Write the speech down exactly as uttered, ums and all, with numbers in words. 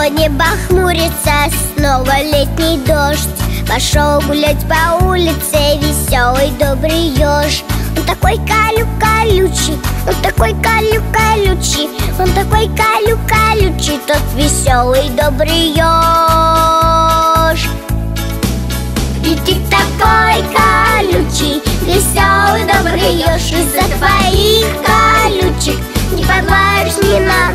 небо хмурится, снова летний дождь. Пошел гулять по улице веселый добрый еж. Он такой колю-колючий, он такой колю-колючий, он такой колю-колючий, тот веселый добрый еж. И ты такой колючий, веселый добрый еж, из-за твоих колючек не подлаешь ни на